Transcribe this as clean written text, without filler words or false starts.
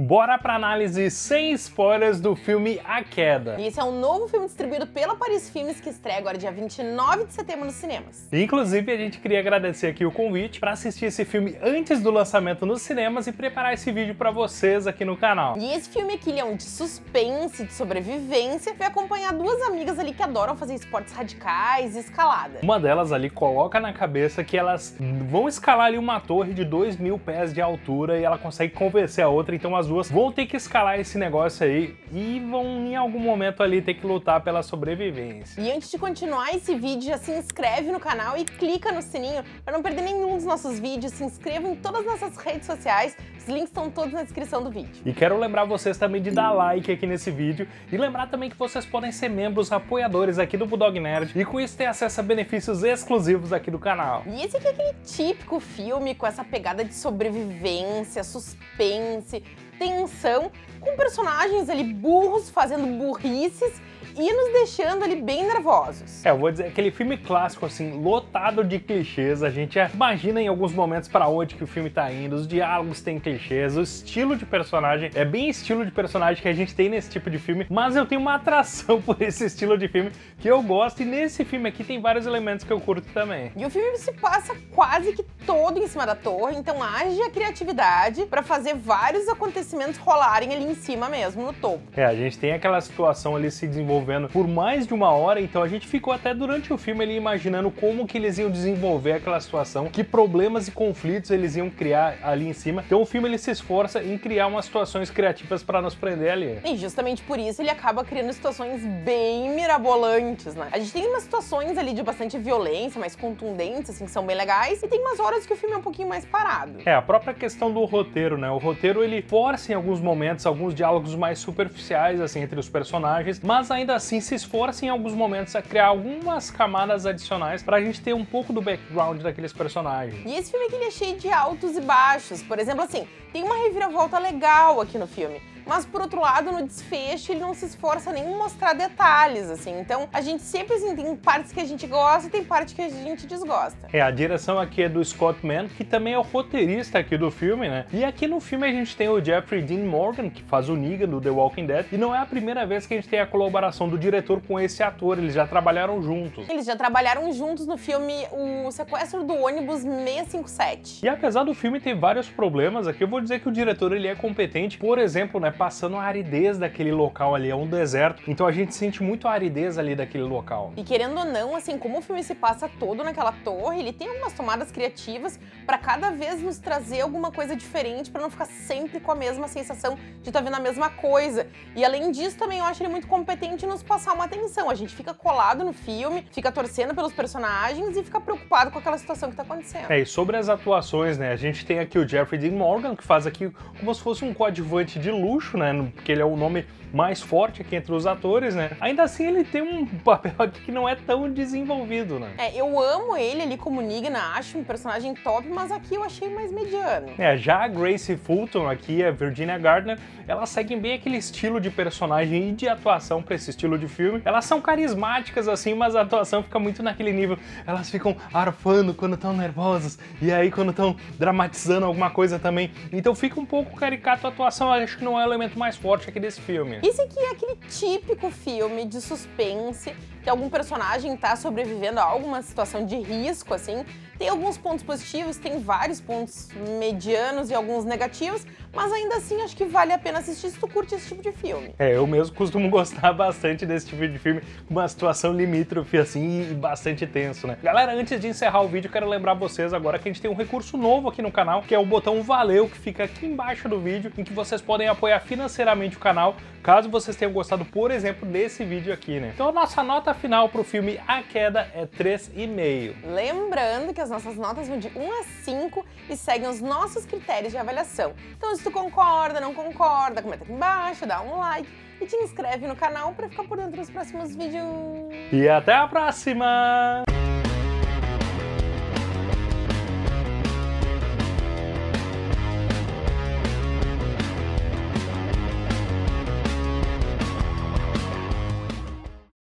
Bora pra análise sem spoilers do filme A Queda. E esse é um novo filme distribuído pela Paris Filmes que estreia agora dia 29 de setembro nos cinemas. Inclusive, a gente queria agradecer aqui o convite para assistir esse filme antes do lançamento nos cinemas e preparar esse vídeo para vocês aqui no canal. E esse filme aqui ele é um de suspense, de sobrevivência, vai acompanhar duas amigas ali que adoram fazer esportes radicais e escalada. Uma delas ali coloca na cabeça que elas vão escalar ali uma torre de 2.000 pés de altura e ela consegue convencer a outra, então as duas vão ter que escalar esse negócio aí e vão em algum momento ali ter que lutar pela sobrevivência. E antes de continuar esse vídeo, já se inscreve no canal e clica no sininho para não perder nenhum dos nossos vídeos. Se inscreva em todas as nossas redes sociais, os links estão todos na descrição do vídeo. E quero lembrar vocês também de dar like aqui nesse vídeo e lembrar também que vocês podem ser membros apoiadores aqui do Bulldog Nerd e com isso ter acesso a benefícios exclusivos aqui do canal. E esse aqui é aquele típico filme com essa pegada de sobrevivência, suspense, tensão, com personagens ali burros fazendo burrices e nos deixando ali bem nervosos. Eu vou dizer, aquele filme clássico, assim, lotado de clichês, a gente imagina em alguns momentos pra onde que o filme tá indo, os diálogos têm clichês, o estilo de personagem é bem estilo de personagem que a gente tem nesse tipo de filme, mas eu tenho uma atração por esse estilo de filme que eu gosto e nesse filme aqui tem vários elementos que eu curto também. E o filme se passa quase que todo em cima da torre, então haja criatividade pra fazer vários acontecimentos rolarem ali em cima mesmo, no topo. A gente tem aquela situação ali se desenvolvendo por mais de uma hora, então a gente ficou até durante o filme ali imaginando como que eles iam desenvolver aquela situação, que problemas e conflitos eles iam criar ali em cima. Então o filme ele se esforça em criar umas situações criativas para nos prender ali. E justamente por isso ele acaba criando situações bem mirabolantes, né? A gente tem umas situações ali de bastante violência, mais contundentes, assim, que são bem legais, e tem umas horas que o filme é um pouquinho mais parado. A própria questão do roteiro, né? O roteiro ele força em alguns momentos alguns diálogos mais superficiais, assim, entre os personagens, mas ainda assim se esforça em alguns momentos a criar algumas camadas adicionais pra gente ter um pouco do background daqueles personagens. E esse filme aqui ele é cheio de altos e baixos. Por exemplo, assim, tem uma reviravolta legal aqui no filme, mas por outro lado, no desfecho, ele não se esforça nem em mostrar detalhes, assim. Então, a gente sempre, assim, tem partes que a gente gosta e tem partes que a gente desgosta. A direção aqui é do Scott Mann, que também é o roteirista aqui do filme, né? E aqui no filme a gente tem o Jeffrey Dean Morgan, que faz o Negan do The Walking Dead, e não é a primeira vez que a gente tem a colaboração do diretor com esse ator, eles já trabalharam juntos. Eles já trabalharam juntos no filme O Sequestro do Ônibus 657. E apesar do filme ter vários problemas aqui, eu vou dizer que o diretor ele é competente, por exemplo, né, passando a aridez daquele local ali, é um deserto, então a gente sente muito a aridez ali daquele local. E querendo ou não, assim, como o filme se passa todo naquela torre, ele tem algumas tomadas criativas pra cada vez nos trazer alguma coisa diferente, pra não ficar sempre com a mesma sensação de estar vendo a mesma coisa. E além disso, também eu acho ele muito competente em nos passar uma atenção. A gente fica colado no filme, fica torcendo pelos personagens e fica preocupado com aquela situação que tá acontecendo. E sobre as atuações, né, a gente tem aqui o Jeffrey Dean Morgan, que faz aqui como se fosse um coadjuvante de luxo, né, porque ele é o nome mais forte aqui entre os atores, né? Ainda assim, ele tem um papel aqui que não é tão desenvolvido, né? Eu amo ele ali como Negan, acho um personagem top, mas aqui eu achei mais mediano. Já a Grace Fulton aqui, a Virginia Gardner, elas seguem bem aquele estilo de personagem e de atuação pra esse estilo de filme. Elas são carismáticas assim, mas a atuação fica muito naquele nível. Elas ficam arfando quando estão nervosas e aí quando estão dramatizando alguma coisa também. Então fica um pouco caricato a atuação, eu acho que não é o elemento mais forte aqui desse filme. Esse aqui é aquele típico filme de suspense, que algum personagem tá sobrevivendo a alguma situação de risco, assim. Tem alguns pontos positivos, tem vários pontos medianos e alguns negativos, mas ainda assim acho que vale a pena assistir se tu curte esse tipo de filme. Eu mesmo costumo gostar bastante desse tipo de filme, com uma situação limítrofe assim e bastante tenso, né? Galera, antes de encerrar o vídeo, eu quero lembrar vocês agora que a gente tem um recurso novo aqui no canal, que é o botão Valeu, que fica aqui embaixo do vídeo, em que vocês podem apoiar financeiramente o canal, caso vocês tenham gostado, por exemplo, desse vídeo aqui, né? Então a nossa nota final pro filme A Queda é 3,5. Lembrando que as nossas notas vão de 1 a 5 e seguem os nossos critérios de avaliação. Então se tu concorda, não concorda, comenta aqui embaixo, dá um like e te inscreve no canal para ficar por dentro dos próximos vídeos. E até a próxima!